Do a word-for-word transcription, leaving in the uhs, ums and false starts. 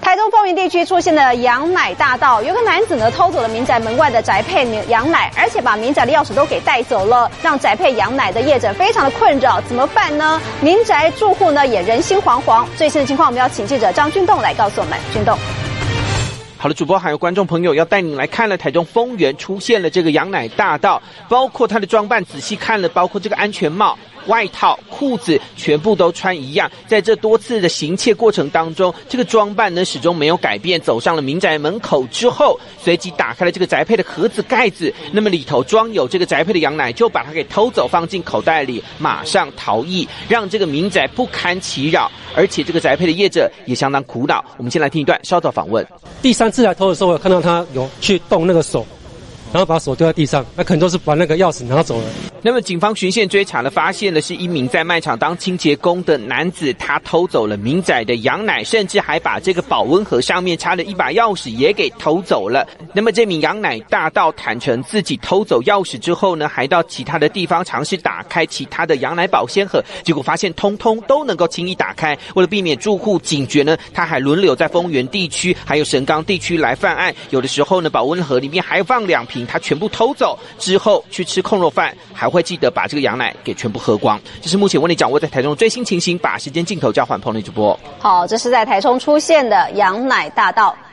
台中丰原地区出现了羊奶大盗，有个男子呢偷走了民宅门外的宅配羊奶，而且把民宅的钥匙都给带走了，让宅配羊奶的业者非常的困扰，怎么办呢？民宅住户呢也人心惶惶。最新的情况，我们要请记者张君栋来告诉我们。君栋。 好了，主播还有观众朋友要带你来看了台中丰原出现了这个羊奶大盗，包括他的装扮仔细看了，包括这个安全帽、外套、裤子全部都穿一样。在这多次的行窃过程当中，这个装扮呢始终没有改变。走上了民宅门口之后，随即打开了这个宅配的盒子盖子，那么里头装有这个宅配的羊奶，就把它给偷走，放进口袋里，马上逃逸，让这个民宅不堪其扰。而且这个宅配的业者也相当苦恼。我们先来听一段稍早访问。 第三次来偷的时候，我看到他有去动那个手，然后把手丢在地上，那可能都是把那个钥匙拿走了。 那么警方循线追查了，发现的是一名在卖场当清洁工的男子，他偷走了民宅的羊奶，甚至还把这个保温盒上面插了一把钥匙也给偷走了。那么这名羊奶大盗坦承自己偷走钥匙之后呢，还到其他的地方尝试打开其他的羊奶保鲜盒，结果发现通通都能够轻易打开。为了避免住户警觉呢，他还轮流在丰原地区还有神冈地区来犯案。有的时候呢，保温盒里面还放两瓶，他全部偷走之后去吃控肉饭，还会记得把这个羊奶给全部喝光。这是目前为你掌握在台中最新情形，把时间镜头交还彭丽主播。 好，这是在台中出现的羊奶大盗。